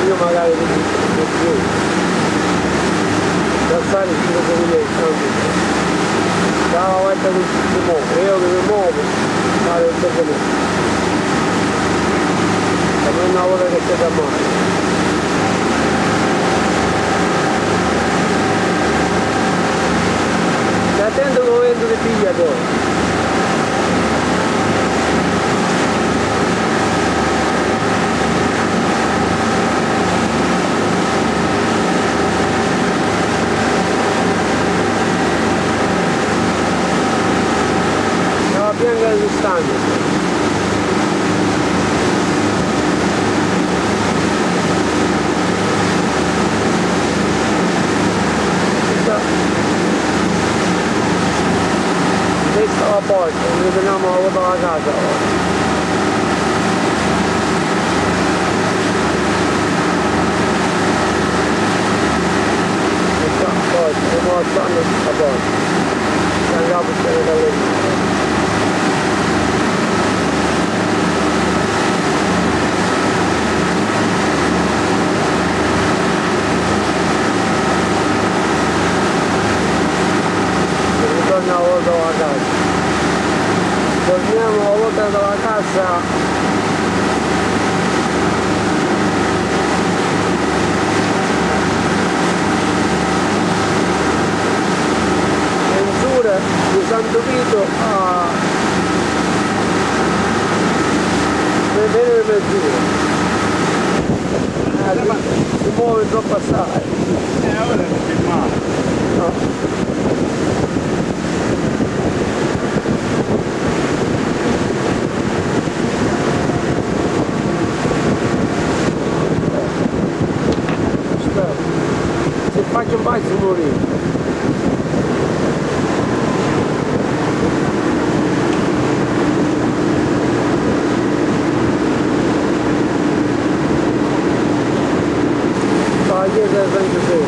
io magari di più, da stare in giro per i miei, dalla volta che si muove, io che mi muovo, fare il documento. E non una volta che c'è da male. Stai attento che vendo di piglia poi. Bianca di stagno. Questa la porta, noi torniamo a vuotare la casa ora. Questa la porta, stiamo alzando la porta. Andiamo a stare da lì. Torniamo a volta alla casa. Torniamo a volta dalla casa. Mensura di Santo Vito a vedere le mensure. Si muove troppo assai. Ora non c'è male. No. Se faccio un bacio morire. La chiesa è sempre sempre.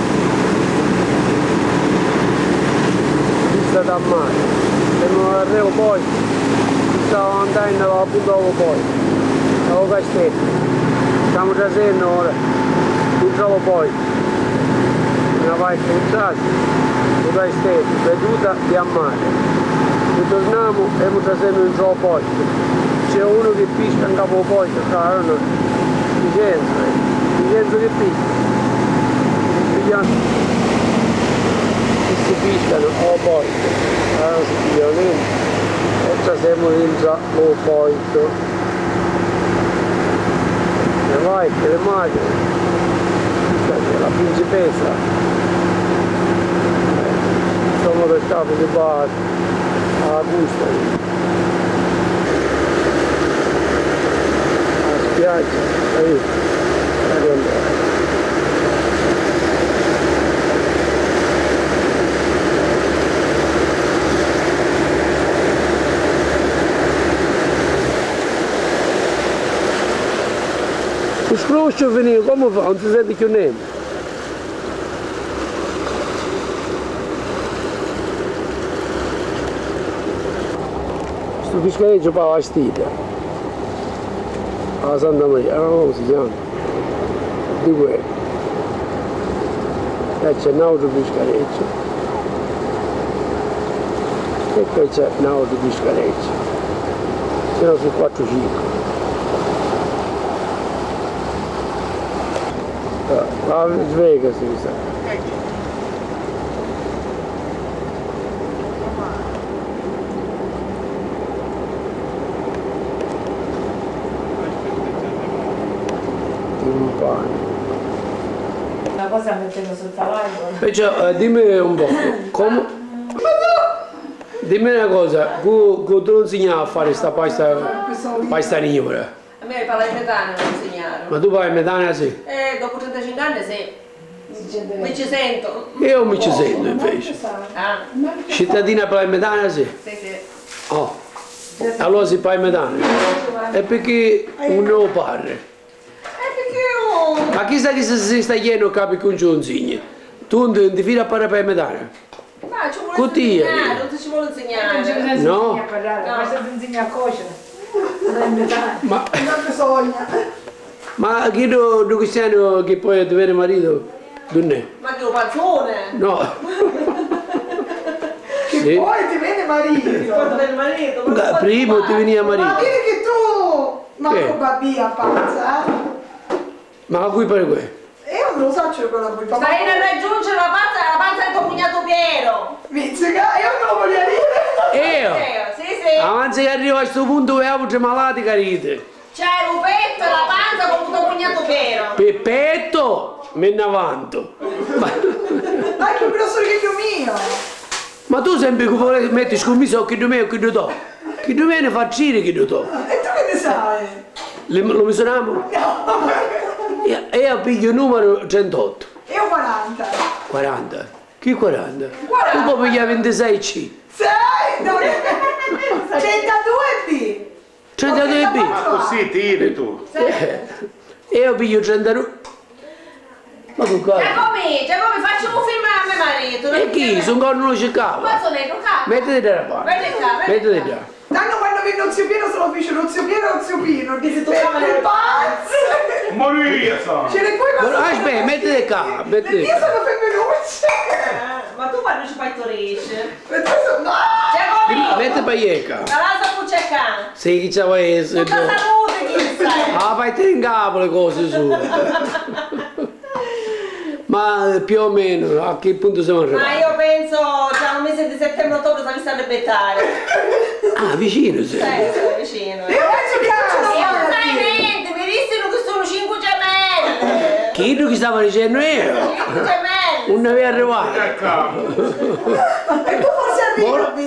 Vista da mare. Se non arrivo poi, stavo andando alla puntavo poi. Stavo castello. Stiamo trasendo ora. Mi trovo poi. Una vai puntata, una castello, veduta di a mare. Ritorniamo e mi trasendo in trovo poi. C'è uno che pisca in capo poi, Vicenzo che pisca. Che si piscano o poi, allora si violento, e già siamo dentro o poi. E vai che le macchine, la principessa, insomma per capo si va alla busta, alla spiaggia, lì. O scroscio veniva, come fa? Non si sente più niente. Questo piscareggio fa la stile. La Santa Maria, come si chiama? Di quello. E c'è un altro piscareggio. E poi c'è un altro piscareggio. Se no sono 4-5. La svega si sa. Un pane. Una cosa mettendo sul cavallo. Perciò dimmi un po', come... Dimmi una cosa, tu non insegnavi a fare questa pasta nigra? A me parla di metano mi insegnarono. Ma tu vai a metà sì? Dopo 35 anni sì. Mi ci sento. Io mi ci sento invece. Ah. Cittadina per la metà sì? Sì, sì. Oh. Allora si fa in metà. E perché non lo parli? Perché io... Ma chissà che se si sta chiedendo capi con un insegni. Tu non ti fidi a parlare per metà? Ma ci vuole insegnare, non ci vuole insegnare. No? Basta ti insegna a cuocere. Ma... Non bisogna. Ma chi do cristiano che poi avere marito? Dunne? Ma che un panzone! No. Che Sì. poi ti viene marito. Quando viene il marito? ma non Primo può ti fare. veniva Ma marito. vedi che tu... Ma Che? come va via, pazza, Ma a cui pare quello? Io non lo so c'è quella qui. Stai per raggiungere la panza del tuo cugnato Piero! Mizzica, io non lo voglio dire. Io? Sì, sì! Avanti che arrivo a questo punto che avevo malati carite. C'è Rupetto e la panza con tuo cugnato Piero! Peppetto, me ne avanto. Ma è più grosso che il mio. Ma tu sempre che vuoi metti scommesso che do me o che do to? Che do me ne fa giri che do to? E tu che ne sai? Lo misuriamo? No. Io piglio il numero 108. Io 40. 40. Chi 40? 40. Tu puoi pigliare 26C. 6? No, 32B. 32B. Ma così tiri tu. Io piglio 32. Ma tu cosa? Giacomo, faccio un film a mio marito! E chi? Sono ancora non lo cercavo. Panzone, Luca! Mettiti da parte. Mettiti qua, Mettiti là. Tanto quando viene lo zio Piero se lo fece lo zio Piero e lo zio Pino. Dice tu Toccava sei le- pazzo. Morire sono. Ce le puoi passare? Aspetta, mettiti qua. Le Mettiti mie qua. sono femminucce. Ma tu quando ci fai Torisce? Le tue sono... No! Giacomo! Metti pagliecca. La lasa pucciacca! Sì, chi c'ha questo? Tutta salute chi stai! Ah, fai te in capo le cose su. Ma più o meno a che punto siamo Ma arrivati? io penso tra un mese di settembre-ottobre sta iniziando a bettare. Ah, vicino sei. Sono vicino. Io penso che tu ce lo Io non sai fai. niente, mi dissero che sono 5 gemelle. Chi stava dicendo io? 5 gemelle. Non ne avevo arrivato. E tu forse arrivi.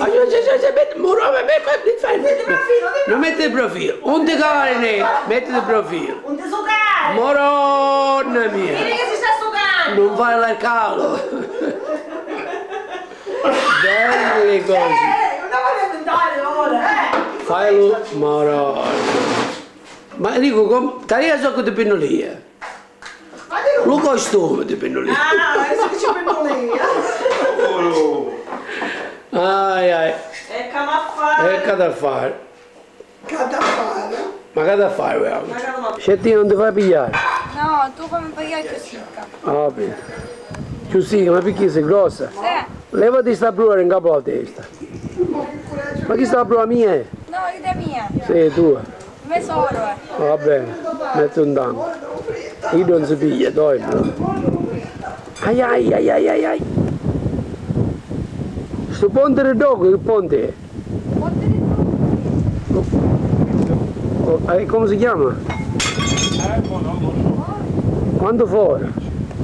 Non metti il profilo. Un te cavare, metti il profilo. Un tesocare. Moronna Vedi mia. che si sta sucando. Non fare la calo. Belle cose. Non voglio andare ora. Fai moronna. Ma dico, tagliare so che ti pinnolia. Ma di Lo costume ti pinnolia. Ah, adesso che ci prendo lì. Ai ai. E camaffare. Che da fare? Catafare. Ma che da fare? Guarda? Ma che domanda? Scetti non ti fai pigliare. No, tu come pagare più secca? Ah, bene. Più sì, ma perché sei grossa? Sì. Levati sta blu in capo alla testa. Ma chi sta blu a mia? No, l'idea mia. Sei tua. Tesoro, Va bene, metti un danno. Io non si piglia, dai. Ai ai ai ai ai ai. Sto ponte del dogo, che ponte è? Come si chiama? Quando fuori?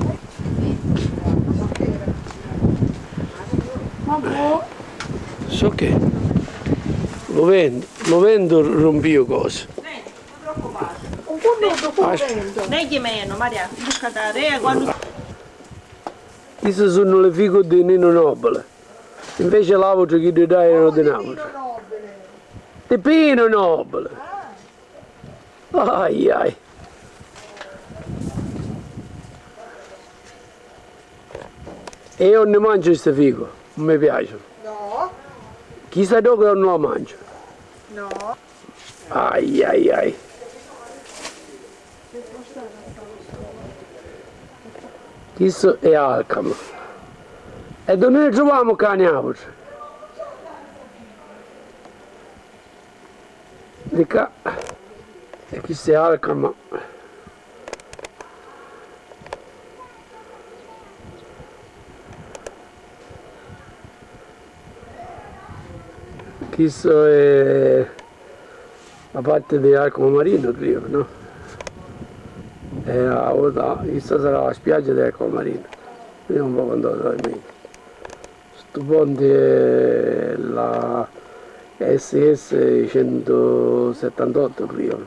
So che lo vendo rompio cose. Un conto Negli meno, Maria, busca da re quando... Queste sono le figure di Nino Nobile. Invece l'altro che ti dai erano di Napoli. Di Pino Nobile. Ai ai. E io non ne mangio queste figo, non mi piacciono. No, Chissà dove io non la mangio. no. Ai ai ai. Questo è Alcamo. E dove ne troviamo cani altri? Di qua. E questo è Alcamo. Questo è la parte di Alcamo Marino, credo, no? Questa sarà la spiaggia di Alcamo Marino. Vediamo un po' quando andrà meglio. Questo ponte è la SS 178, credo.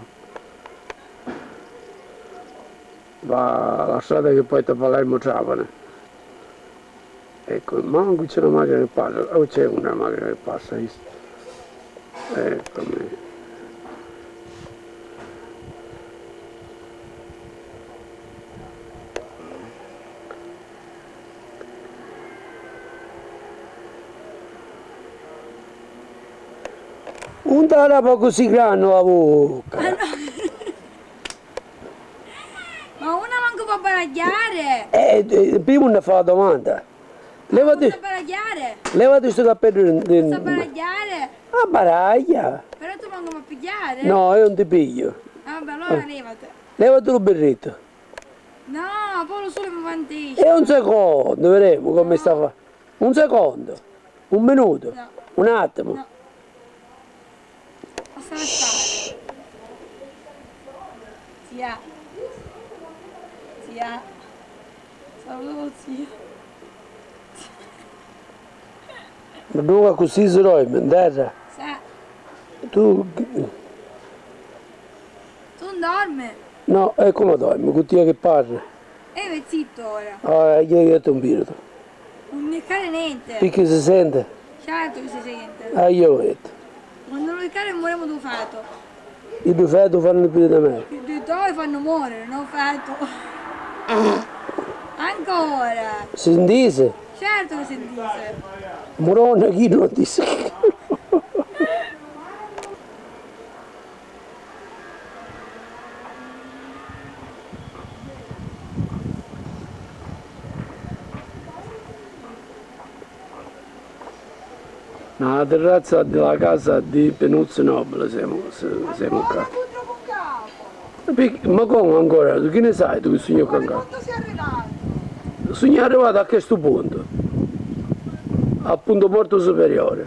Va la strada che poi ti Palermo Trapani. Ecco, ma qui c'è una macchina che passa, o c'è una macchina che passa, visto? Eccomi. Un tarapa così grande la bocca. manco può baragliare. Prima non fa la domanda. Non Levati, sa baragliare. levati questo cappello Non sa baragliare. a baraglia. Però tu manco mi pigliare. No, io non ti piglio. Ah, vabbè, allora levate. Levati il berretto. No, poi lo solo mi vantisce. E un secondo, vedremo come sta fa. Un secondo, un minuto, No. un attimo. No. Basta lasciare. Zia. Zia. Saluto zia. Ma non così si dorme, in terra. Sa. Tu, Tu non dormi. no, e come dormi, con te che parla. Vai zitto ora. Ah, io ho un birro. Non mi cade niente. Perché si sente? Certo che si sente. Ah, io ho detto. Quando lo cade muoriamo tu feto. I due feti fanno più di me. I due fanno morire, non feto. Ancora. Si dice? Certo che si dice. Morona chi non dice? Nella terrazza della casa di Penuzio Nobile siamo qua. Ma come ancora? Tu che ne sai tu che sogno con casa? Quando sei arrivato? Sogno arrivato a questo punto, al punto morto superiore.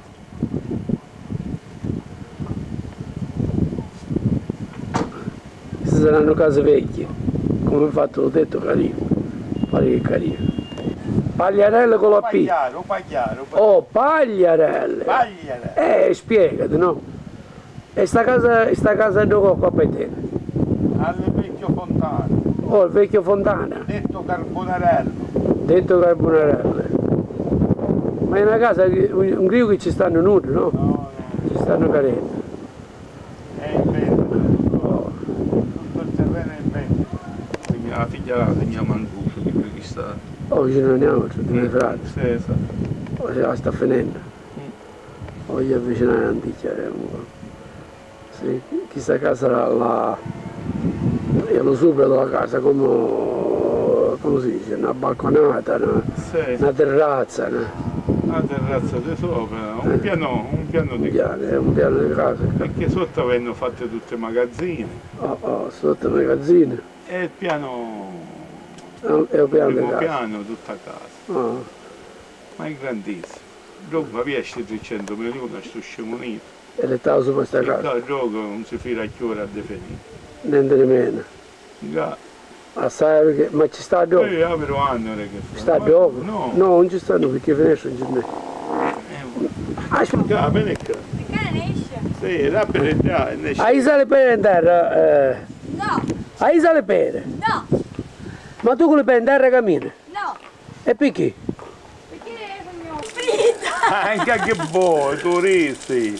Queste saranno case vecchie, come infatti l'ho detto, carino, pare che carino. Pagliarelle con la P. Pagliaro. Oh, pagliarelle! Pagliare. Spiegati, no? E sta casa è dove qua per te? Al vecchio Fontana. Oh, il vecchio Fontana, Detto Carbonarello. detto Carbonarelle. Ma è una casa, un grigo che ci stanno nudi, no? No, Ci stanno carenti. è in vendita. Oh. Tutto il terreno è in vendita. Quindi la figlia la teniamo Angufo di quelli che sta. Oh, ci andiamo, c'è due frati. Sì, esatto. Oh, se la sta finendo. Voglio avvicinare l'anticchia. Sì, questa casa là, io lo supero della casa come si dice, una balconata, Sì, una terrazza, la terrazza di sopra, un piano di casa. è un piano di casa. Perché sotto avevano fatto tutte magazzine Oh, sotto il magazzino, e il piano, è un piano di primo casa. piano, tutta casa. Oh, Ma è grandissimo. Gioco riesce 300 milioni a sto scemonito. e le stavo su questa E casa, il gioco non si fila a che ora a definire. niente di meno. Già, Assai perché, ma ci sta dopo? io apro anno che Sta dopo? No, Non ci stanno perché finisce non ci sta. già, bene che. Il cane ne esce? Sì, rapide già, ne esce. Hai sale pere in terra? No, Hai sale pere? no, Ma tu con le pere in terra cammini? no. E perché? Perché sono fritta? Anche che vuoi, turisti.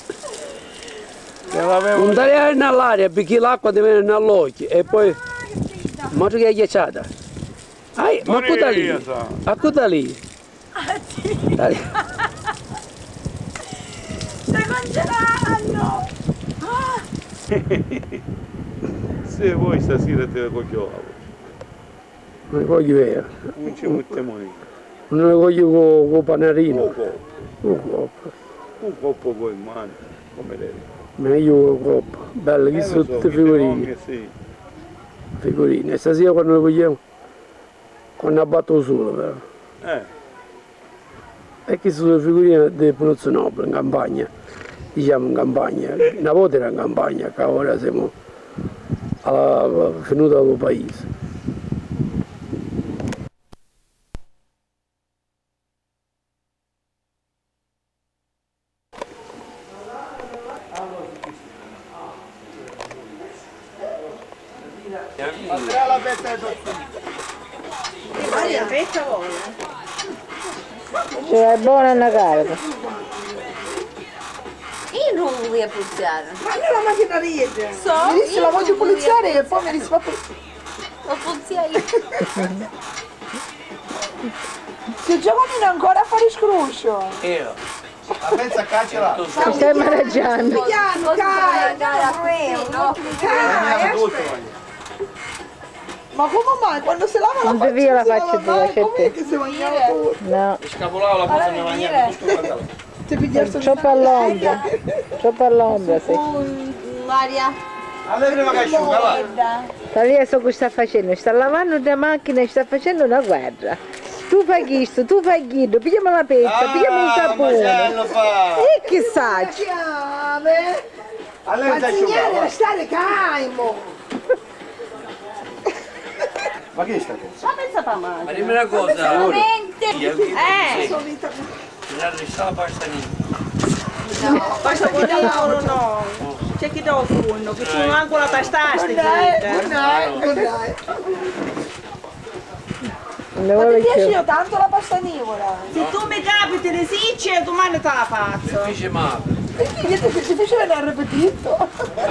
Che l'avevo. Non tagliare nell'aria perché l'acqua ti viene nell'occhio e poi... Ma tu che hai ghiacciata? Ma cosa lì? A cosa lì? Ah, sì. Dai. Stai congelando! Ah, Se vuoi stasera te la coglio. Non ne voglio vero. Non ci mettiamo lì. Non ne voglio con il panarino. Un coppo poi in mano, come devi. Meglio con il coppo. Bello, che sono tutte figurine. Sì. Figurine. E stasera quando le vogliamo? Quando abbatto solo però. E che sono le figurine del Penuzio Nobile in campagna. Diciamo in campagna. Una volta era in campagna, che ora siamo venuti al paese. È buona una carica. Io non voglio puzzare. Ma io la macchina ride. So, Mi disse io la voglio non voglio puliziare e poi mi disse ma Lo puzzai io. se Giovannino ancora a fare scruscio. Io. La pensa caccia là. Stai maneggiando. Piano, dai, Dai, dai, no? dai, Tutto. Ma come mai? Quando si lava la Non faccia ti via la si faccia lava tua, mai? c'è Com'è te. che si bagnava pure? No. Scavolavo la cosa mi mangiava tutto quanto. Ti pigliato Troppo all'ombra. Troppo all'ombra, sì. Maria. Allora prima che asciuga, va. Adesso che sta facendo? Sta lavando una macchina e sta facendo una guerra. Tu fai questo, tu fai quello, pigliamo la pezza, pigliamo un sapone. lo fa. E che sa? chiave. Allora Ma si segnale asciuga, a stare calmo. ma che è sta cosa? Ma pensa per me. Ma dimmi una cosa. Veramente. Solita. Tirare la pasta lì. Basta guardare no. C'è chi dà il forno, che sono anche la pasta. Dai. Non Ma vuole ti piace più. io tanto la pasta nivola? Se tu mi capiti le sicce, domani te la faccio. Fece male. Perché niente che ti faceva il ripetito?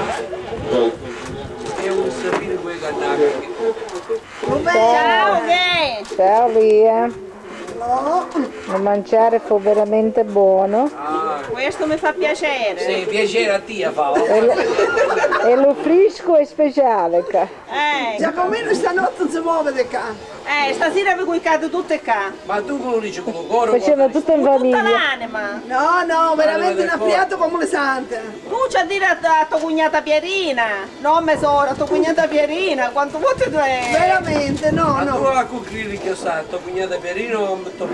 E un sapere quei cannacchi. Ciao, che? Ciao via. Da mangiare fu veramente buono. Questo mi fa piacere. Sì, piacere a te, fa. E lo fresco è speciale. Giacomino stanotte non si muove di qua. Stasera vi cuicate tutte qua. Ma tu come lo dici con il coro? Faceva tutto in Tutta famiglia. l'anima. No, veramente un appiato come le sante. Tu c'ha a dire a tua cognata Pierina. Non mesora, tua cognata Pierina. Quanto volte tu è? Veramente, Ma tu no. la cucrini che sa, tua cognata Pierino metto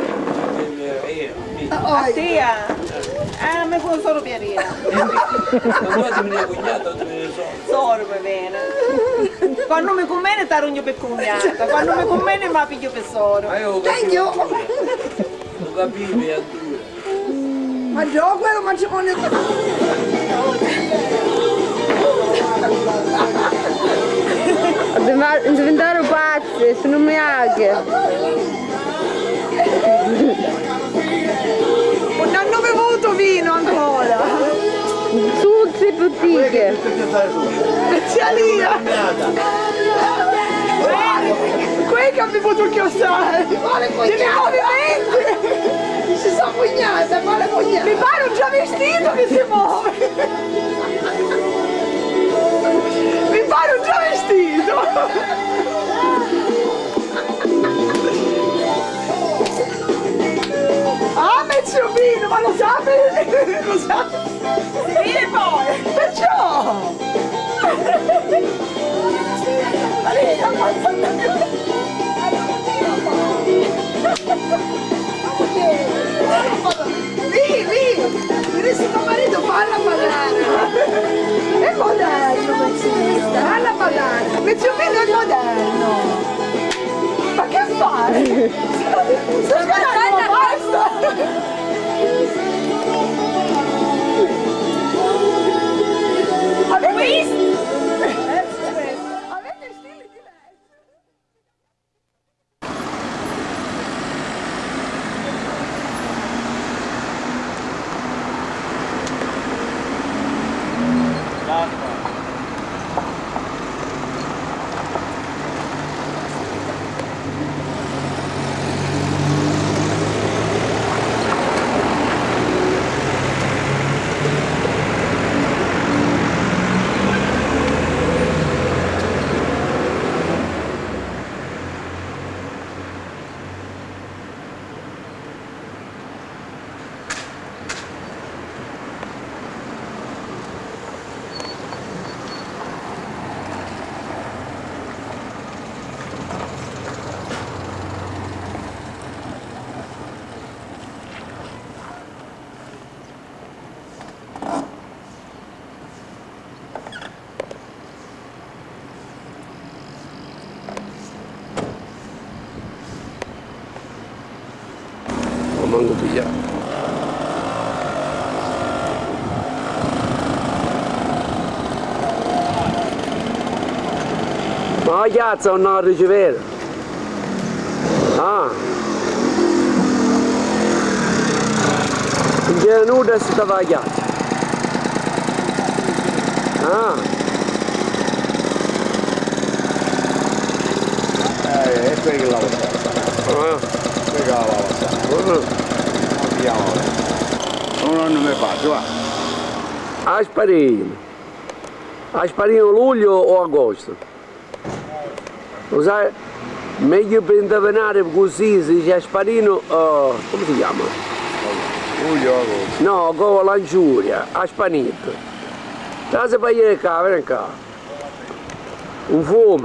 A tia? Me con solo Pierina. Ma tu ti vieni cognata o ti vieni solo? Solo per bene. Quando mi conviene ti arrugno per cognata. Quando mi conviene mi piglio per solo. Ma io Degno. lo capivi a due. Ma gioco quello matrimonio. Diventare pazze, sono miaghe. Non hanno bevuto vino ancora. Tutte bottiglie. Specialia. Qui che ha bevuto il chiostare. Dei movimenti. Si sono pugnate, male pugnate. Mi pare un già vestito che si muove. Mi pare un già vestito. Ah, mezzo vino, ma lo sa? Lo sa? Si viene poi! Perciò! Lì! Questo tuo marito falla ballare! È moderno, Mezzio! Falla ballare! Mezzio vino è moderno! Ma che fai? Sto scaricando basta! Avete stili diversi? Mango pigliato. Ma la chiazza non la ricevere. Ah. Non c'era nulla e si stava la chiazza. Ah. E qui che la passata. Qui che la passata. Non mi faccio, va. A sparino. A sparino luglio o agosto? Lo sai, meglio per intervenire così, si dice a Sparino, come si chiama? No, con l'Angiuria, a Spanito. La si fa ieri qua, vieni qua. Un fumo.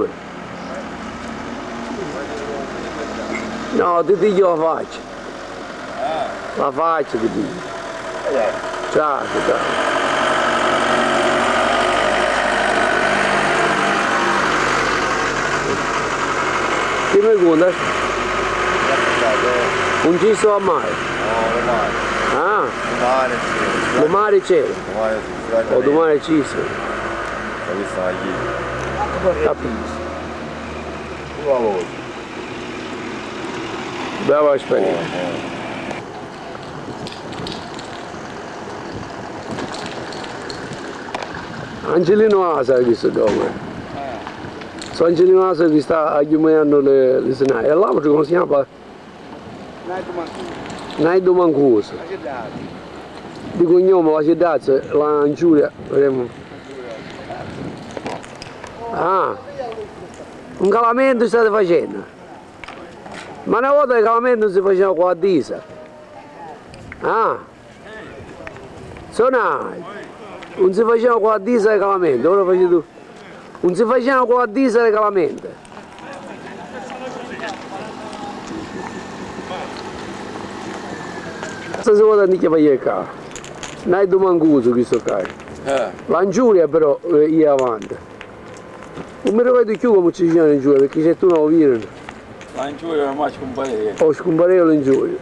No, ti dico la faccia. La faccia ti dico. Ciao, ciao. Che mi conta? Non ci sto mai? No, domani. Ah? Domani sì. Domani c'è? Domani sì. O domani ci sono? Ho visto la ieri. Capisco. Tu la voce. Brava esperienza. Angelino Asa hai visto dove? So Angelino Asa che sta aggiumando le senaie. E l'altro come si chiama? Naido Mancuso. Di cognome la città, la Angiuria. Vediamo. Ah, un calamento state facendo. Ma una volta il calamento si faceva con la disa. Ah, sonai. Non si faceva con la disa di calamento, ora facevi tu. Non si faceva con la disa di calamento. Questa si vuole andare a fare qua. Non è Mancuso questo qua. L'Angiuria però è avanti. Non mi ricordo più come ci sono in Giulia, perché se tu non lo vedi. L'Angiuria non è scomparire. Oh, scomparire l'Angiuria.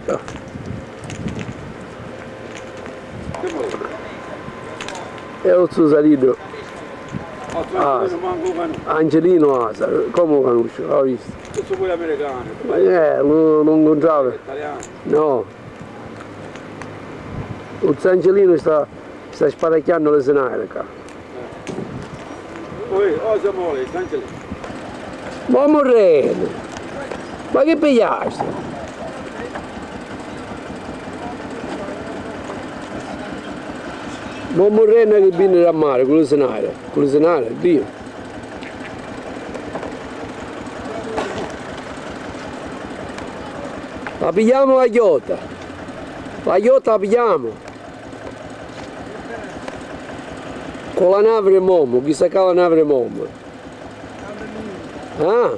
E ho salito. Angelino Asa, come lo conosco? L'ho visto. Questo pure americano. Non incontravo. Italiano. No. Il Angelino sta sparacchiando le senaie qua. Poi, cosa vuole, Angelino? Ma morrendo! Ma che pigliaste? Ma morrendo che viene a mare con le senaie, Dio. La pigliamo la ghiotta la pigliamo. Con la nave Momo, chissà che la nave Momo. Ah?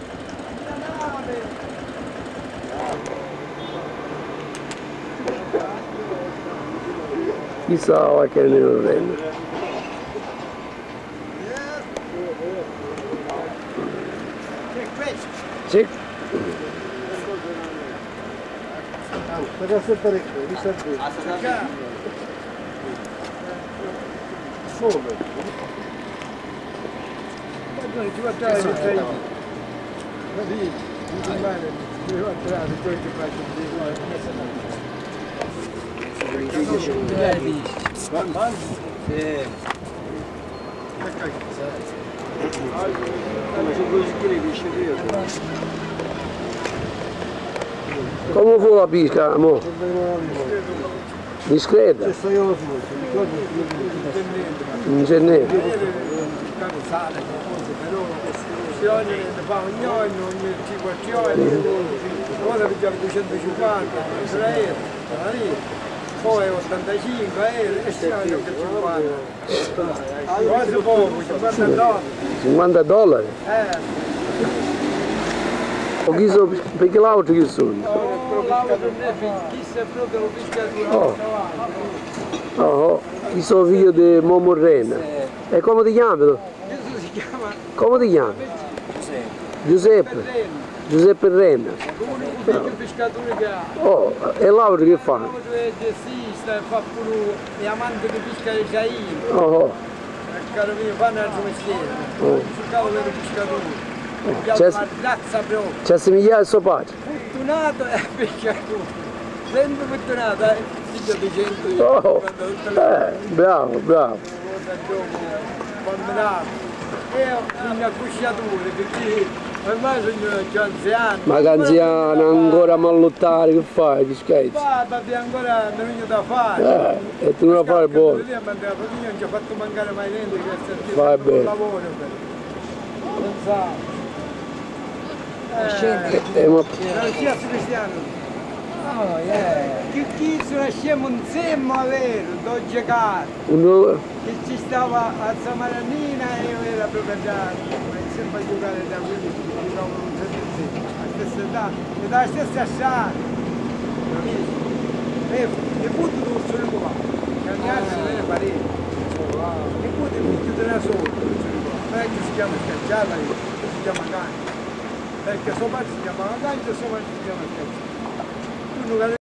Chissà che ne lo prende. Sì. Come fu la pesca, amore? Discreta? Non c'è niente. Ne fa ogni 5 anni, ora pigliamo 250, 3 euro, poi 85 euro e stiamo anche 50. Quasi poco, 50 dollari. 50 dollari? Perché l'altro che sono? L'altro non è chissà proprio lo pescatore. Oh, io sono figlio di Momo Renna. E come ti chiami tu? Si chiama Come ti chiami? Giuseppe. Giuseppe Renna. l'unico pescatore che ha. Oh, e l'altro che fa? È gestista, fa pure diamante di pesca di Caino. Oh, Caro mio, fanno il suo mestiere. Sul cavo vero pescatore. Ci assomiglia al suo padre. Fortunato è pescatore. Sempre fortunato, figlio di 100 Oh, bravo. Io sono accusciatore perché ormai sono già anziano. Ma che anziano, ancora a mallottare, che fai? Ti scherzi? Abbiamo ancora venuto da fare. E tu non fai buono. Io non ci ho fatto mancare mai niente, grazie a Dio. Fai bene. Lavoro per. Ma Non sia cristiano. Chi sono scemo insieme a vero, do giocare. Che ci stava a Samaranina e io era proprio già sempre a giocare da quelli che giocavano un servizio, a stessa età, e dalla stessa sciara. Capisci? E punto dove sono qua, cambiare non è parere. E punto è punto della sola, perché si chiama scacciata, si chiama cane. Perché sopra si chiama cane e sopra si chiama scacciata.